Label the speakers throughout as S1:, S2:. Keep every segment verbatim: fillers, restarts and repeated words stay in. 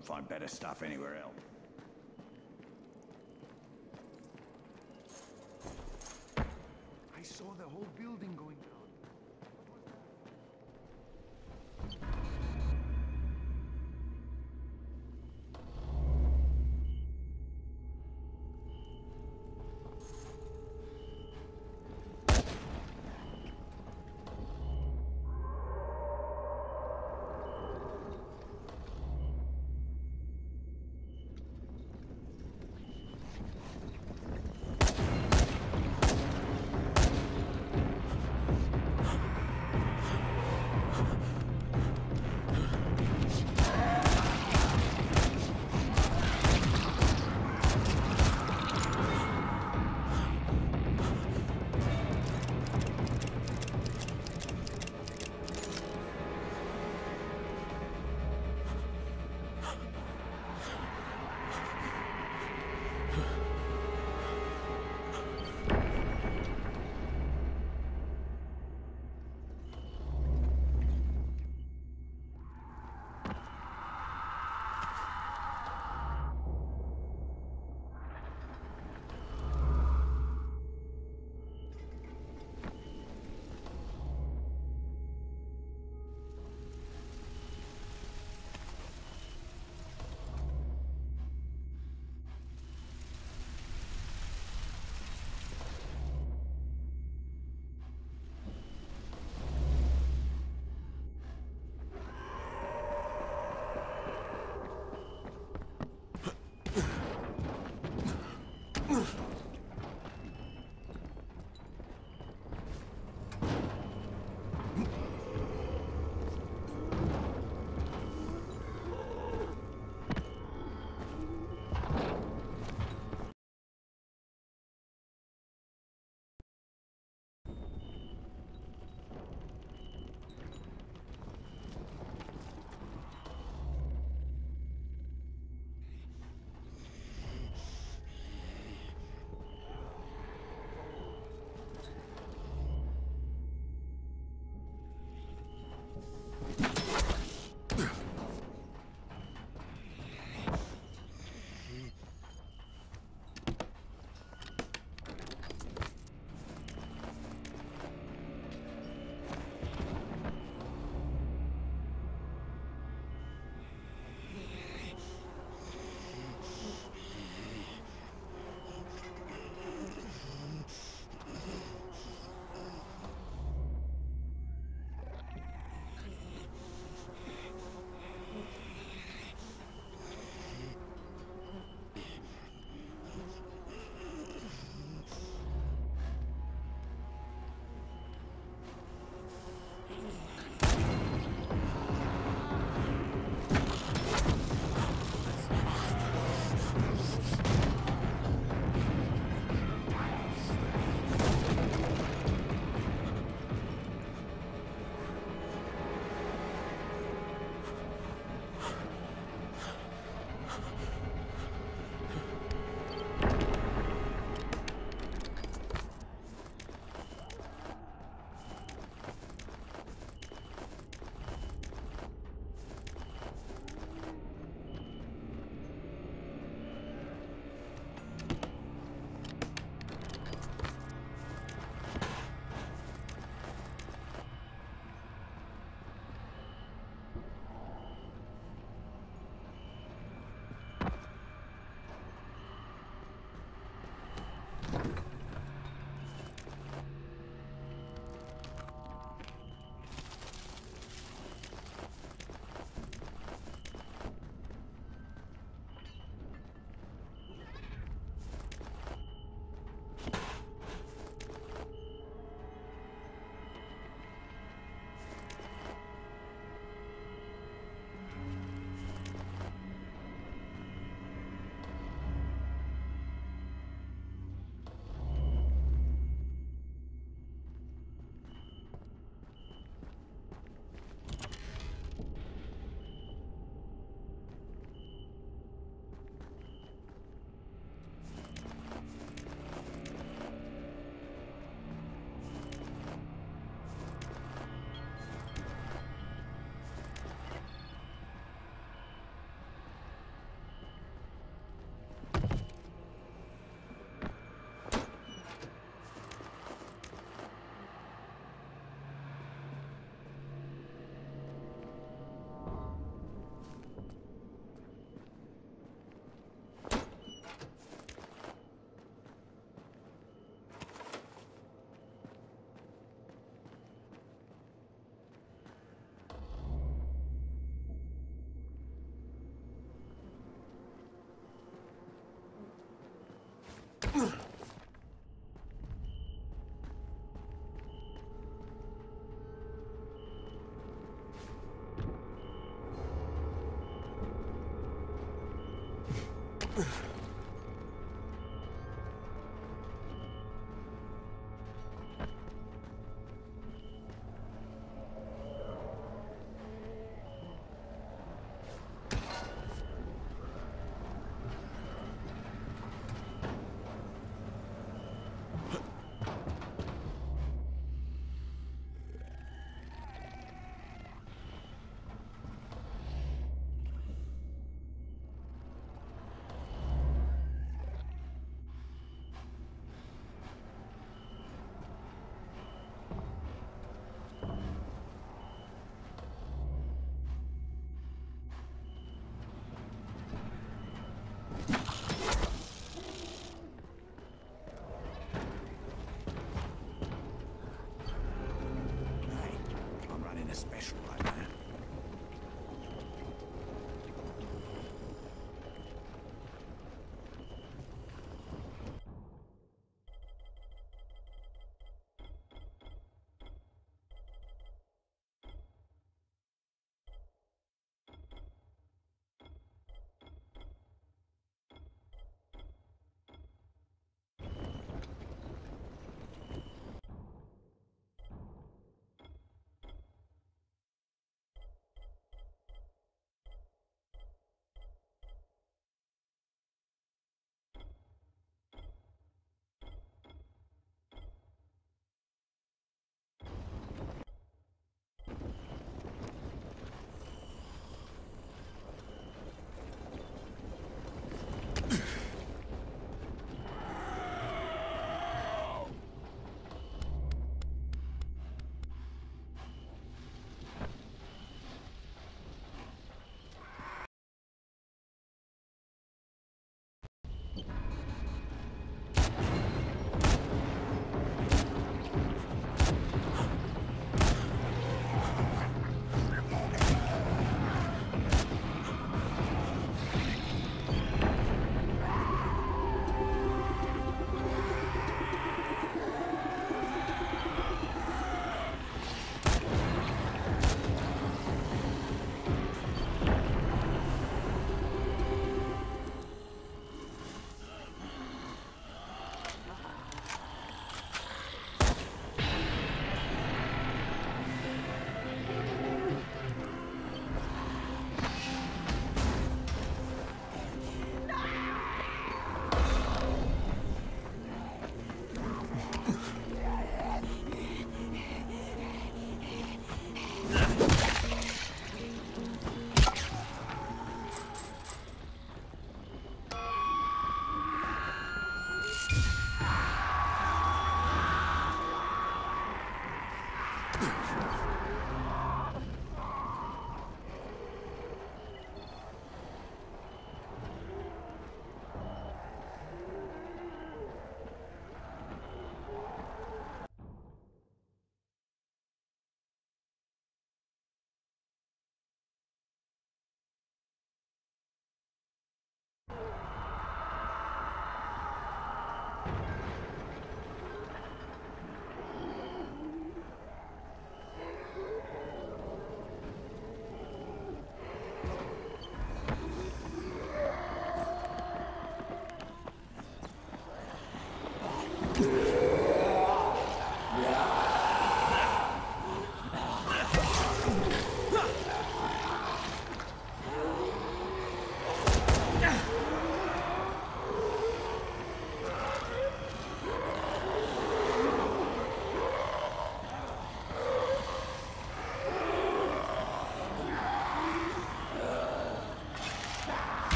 S1: won't find better stuff anywhere else.
S2: I saw the whole building going down.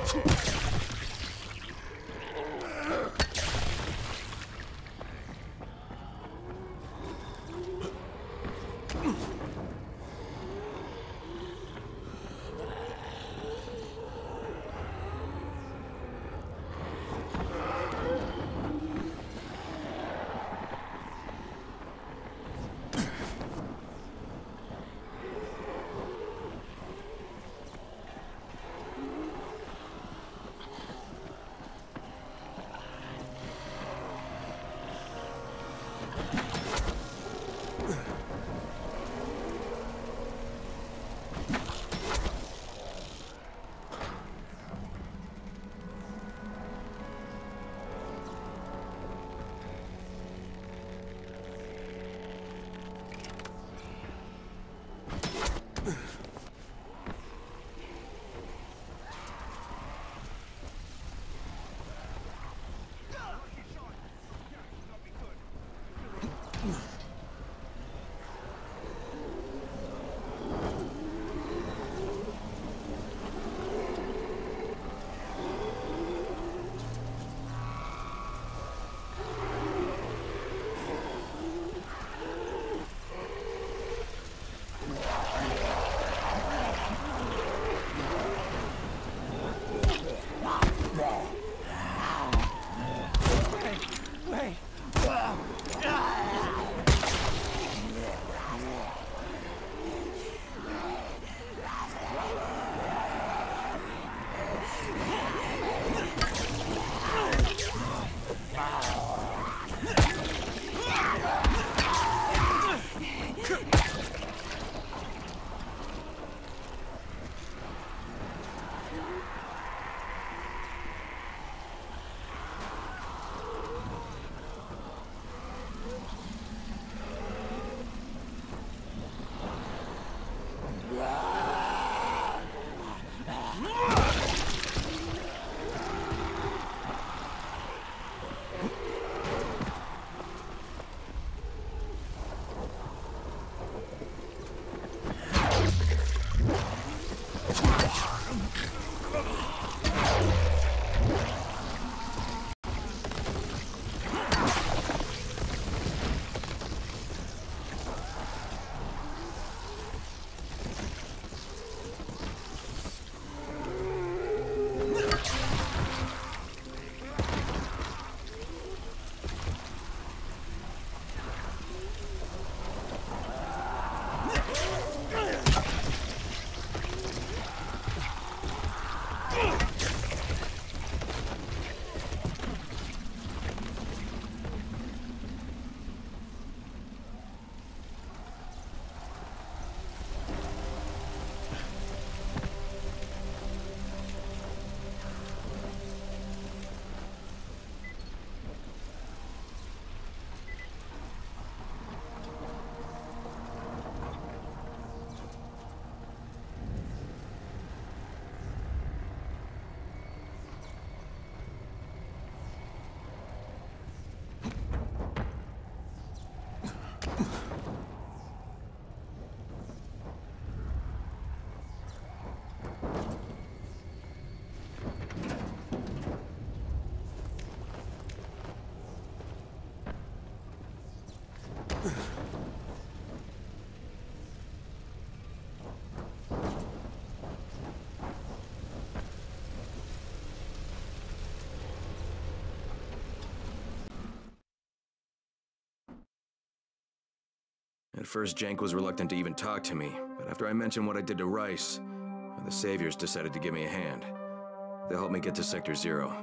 S1: At first, Jank was reluctant to even talk to me, but after I mentioned what I did to Rice, the Saviors decided to give me a hand. They'll help me get to Sector Zero.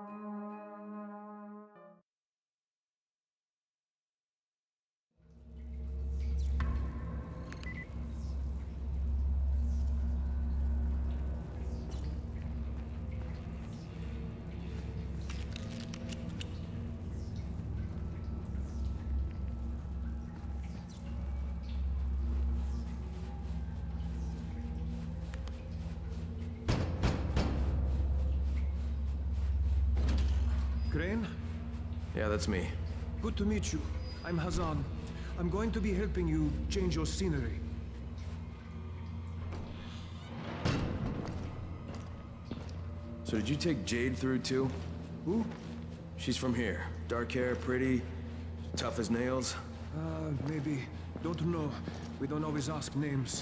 S2: Crane?
S1: Yeah, that's me.
S2: Good to meet you. I'm Hazan. I'm going to be helping you change your scenery.
S1: So did you take Jade through too?
S2: Who?
S1: She's from here. Dark hair, pretty, tough as nails.
S2: Uh, maybe. Don't know. We don't always ask names.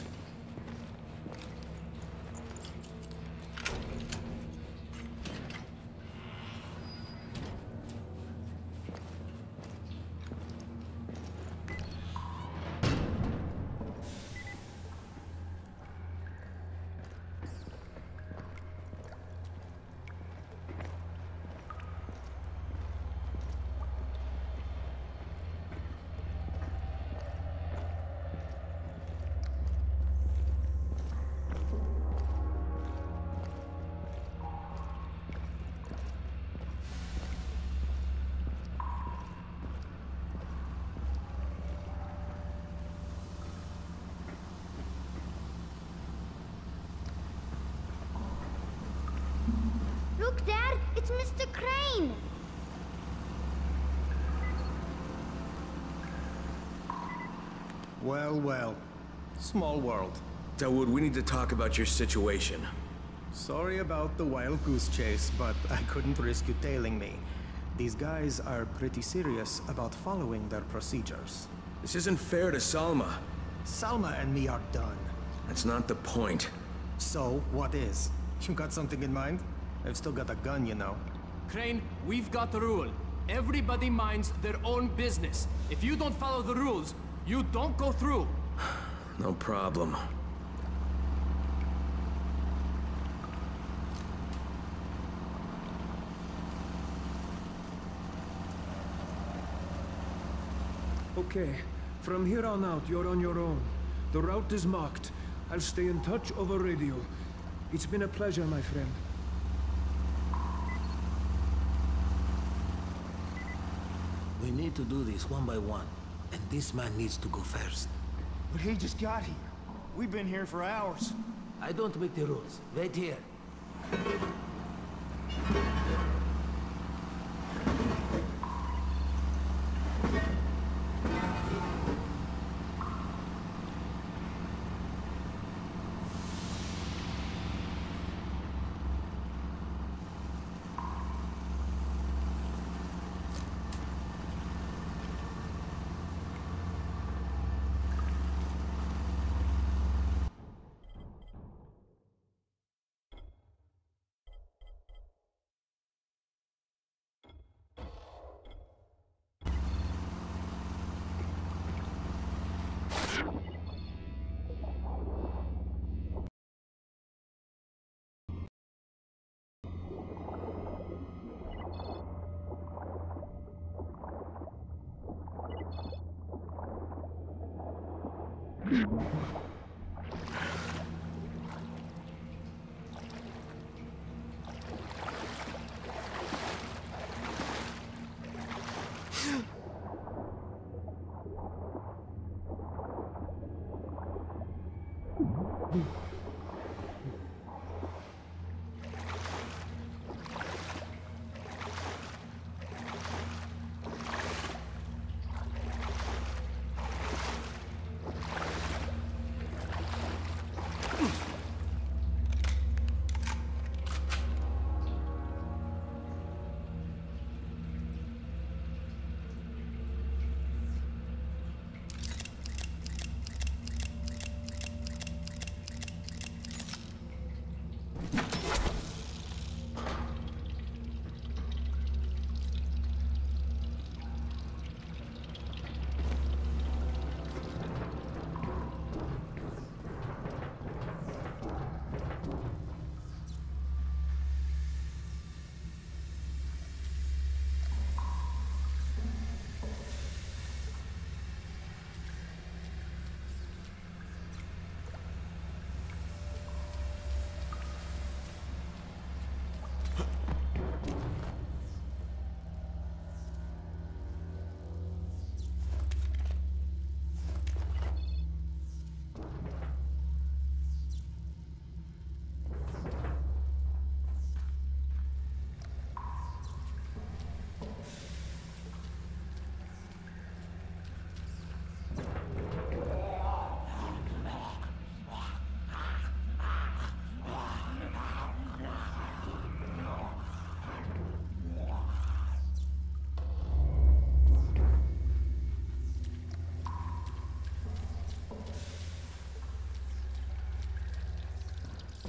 S3: Look, Dad, it's Mister Crane!
S4: Well, well. Small world.
S1: Dawood, we need to talk about your situation.
S4: Sorry about the wild goose chase, but I couldn't risk you tailing me. These guys are pretty serious about following their procedures.
S1: This isn't fair to Salma.
S4: Salma and me are done.
S1: That's not the point.
S4: So, what is? You got something in mind? I've still got a gun, you know.
S5: Crane, we've got the rule. Everybody minds their own business. If you don't follow the rules, you don't go through.
S1: No problem.
S2: Okay. From here on out, you're on your own. The route is marked. I'll stay in touch over radio. It's been a pleasure, my friend.
S6: We need to do this one by one, and this man needs to go first.
S7: But he just got here. We've been here for hours.
S6: I don't make the rules. Wait here.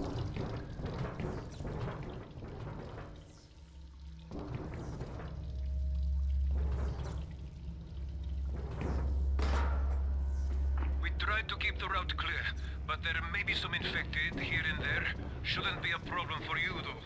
S8: We tried to keep the route clear, but there may be some infected here and there. Shouldn't be a problem for you, though.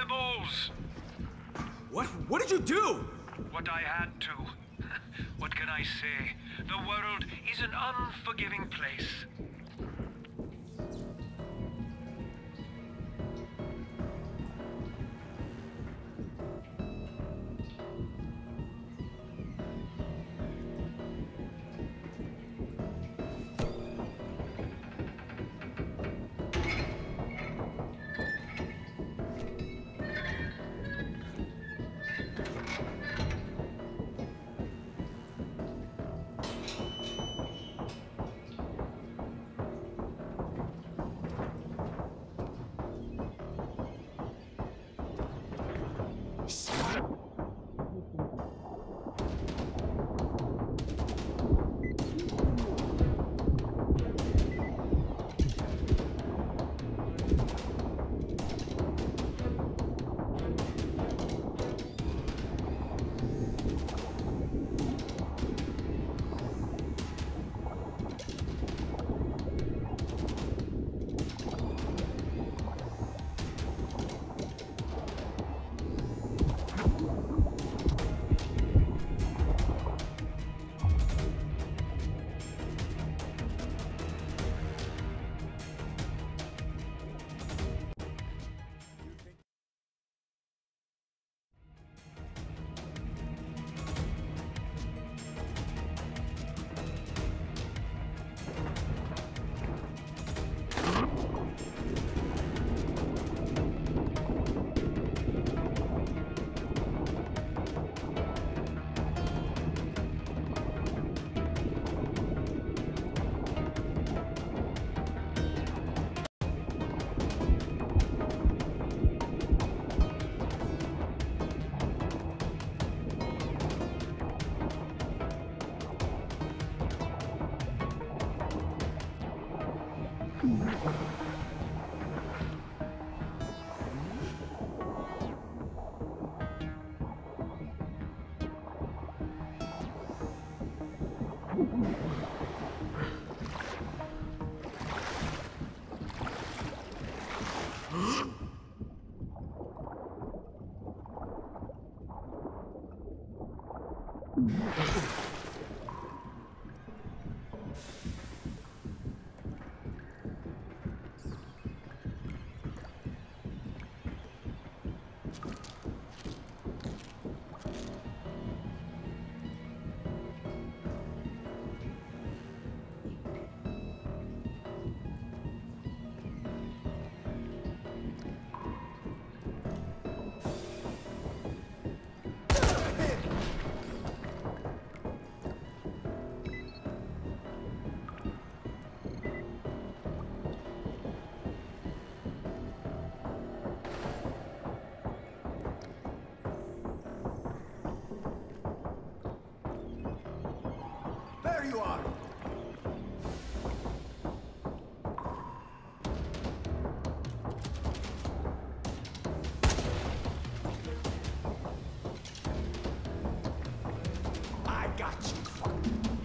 S8: the balls!
S5: What? What did you do?
S8: What I had to. What can I say? The world is an unforgiving place.
S7: There you are! I got you, fuck.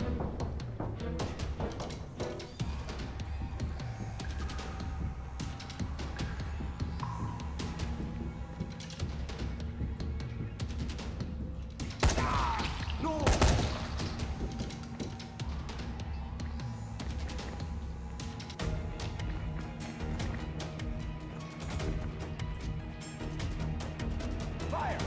S7: No! Fire!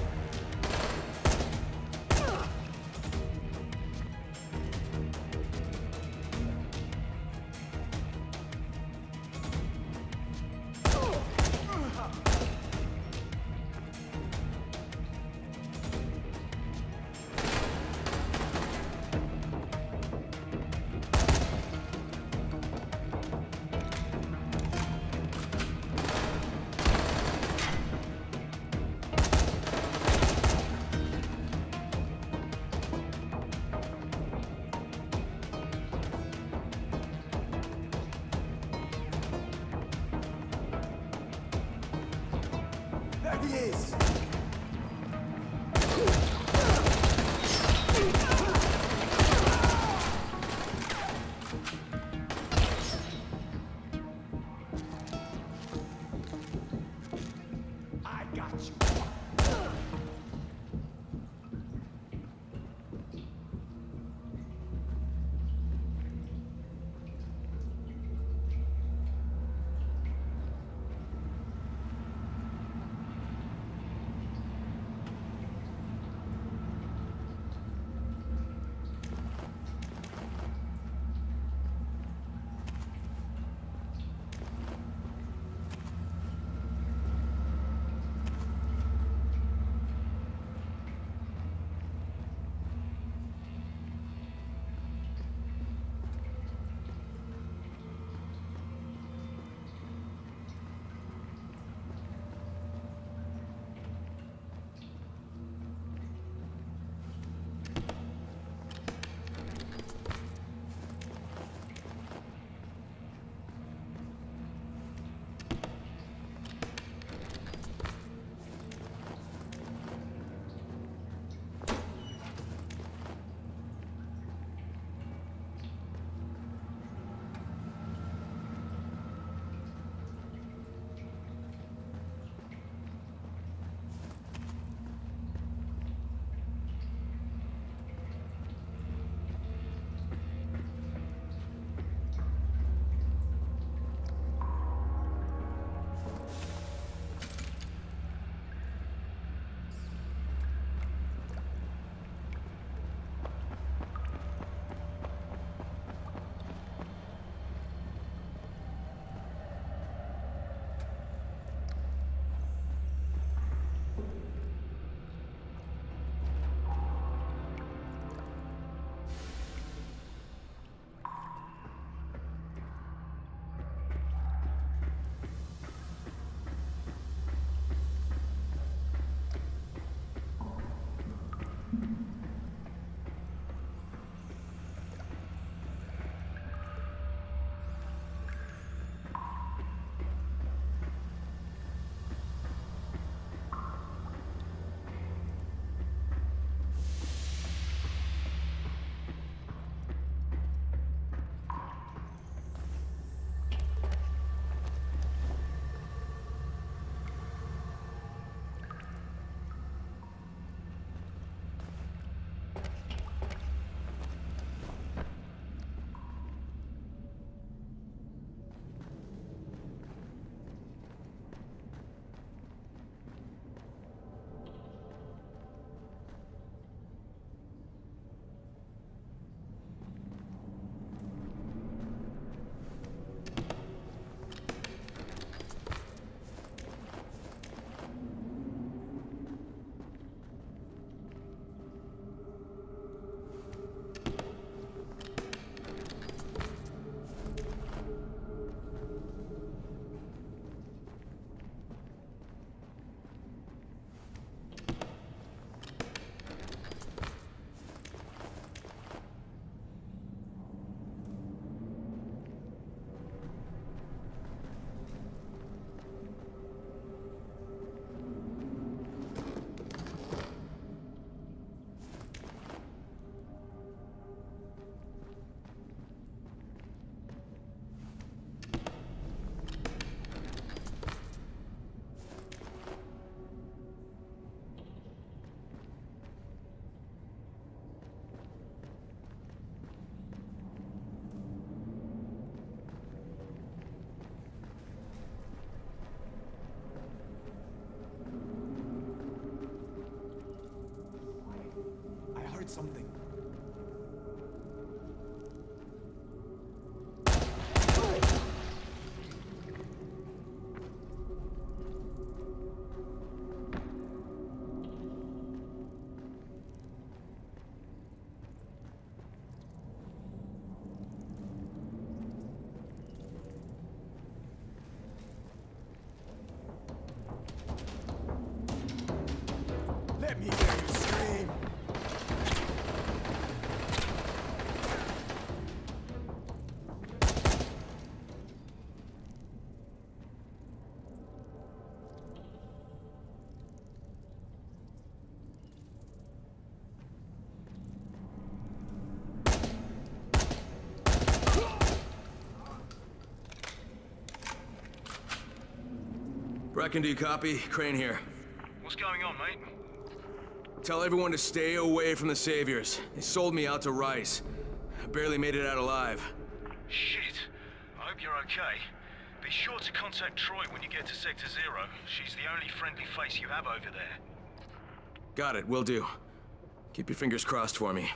S7: something. Let me hear you scream!
S1: Brecken, do you copy? Crane here.
S8: What's going on, mate?
S1: Tell everyone to stay away from the Saviors. They sold me out to Rice. I barely made it out alive.
S8: Shit. I hope you're okay. Be sure to contact Troy when you get to Sector Zero. She's the only friendly face you have over there.
S1: Got it, will do. Keep your fingers crossed for me.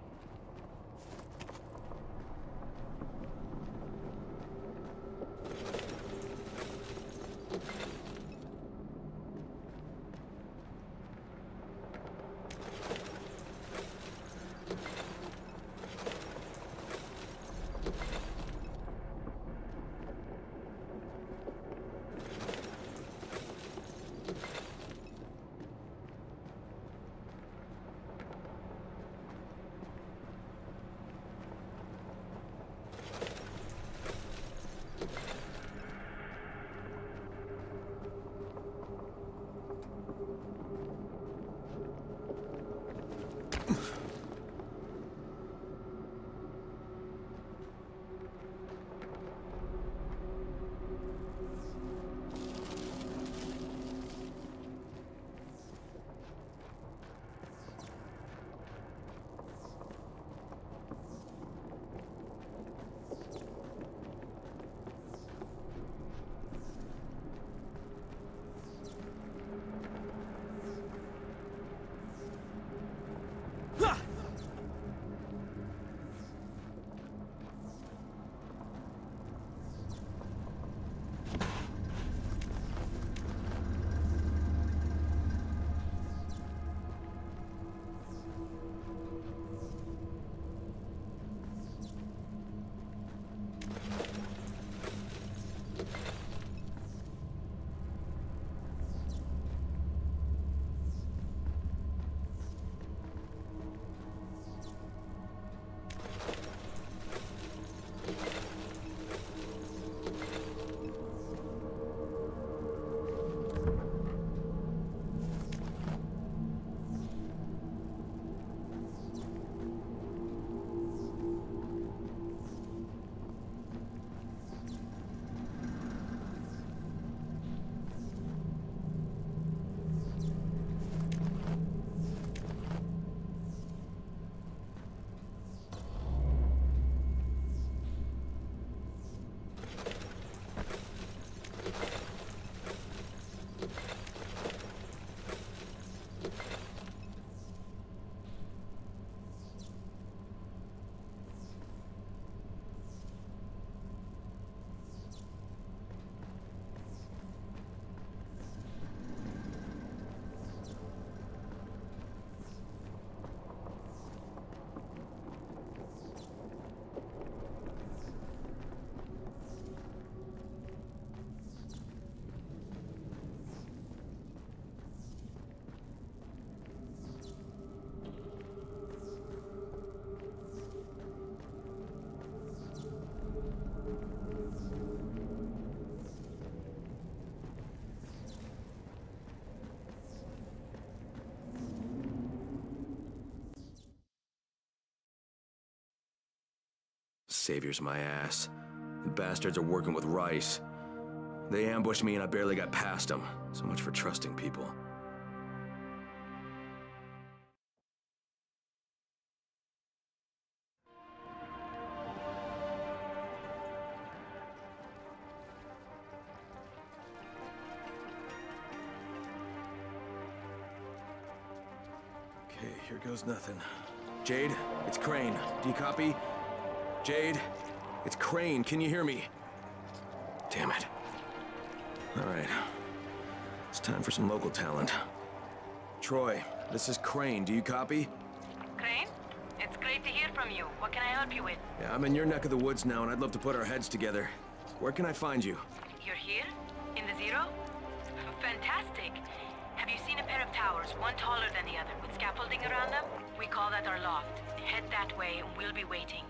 S1: Savior's my ass. The bastards are working with Rice. They ambushed me and I barely got past them. So much for trusting people. Okay, here goes nothing. Jade, it's Crane. Do you copy? Jade, it's Crane. Can you hear me? Damn it. All right. It's time for some local talent. Troy, this is Crane. Do you copy?
S9: Crane? It's great to hear from you. What can I help you with?
S1: Yeah, I'm in your neck of the woods now, and I'd love to put our heads together. Where can I find you?
S9: You're here? In the Zero? Fantastic. Have you seen a pair of towers, one taller than the other, with scaffolding around them? We call that our loft. Head that way, and we'll be waiting.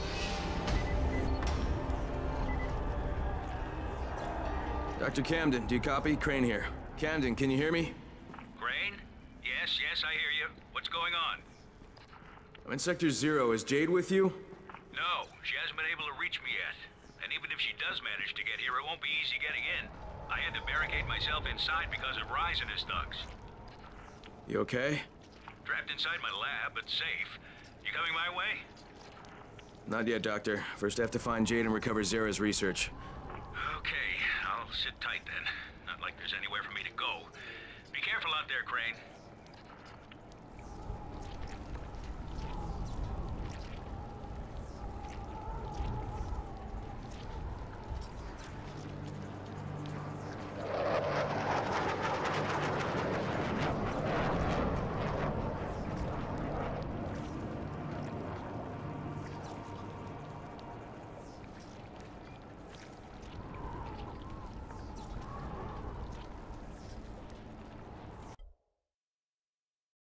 S1: Doctor Camden, do you copy? Crane here. Camden, can you hear me?
S8: Crane? Yes, yes, I hear you. What's going on?
S1: I'm in Sector Zero. Is Jade with you?
S8: No, she hasn't been able to reach me yet. And even if she does manage to get here, it won't be easy getting in. I had to barricade myself inside because of Rise and his thugs.
S1: You okay?
S8: Trapped inside my lab, but safe. You coming my way?
S1: Not yet, Doctor. First I have to find Jade and recover Zara's research.
S8: Okay, I'll sit tight then. Not like there's anywhere for me to go. Be careful out there, Crane.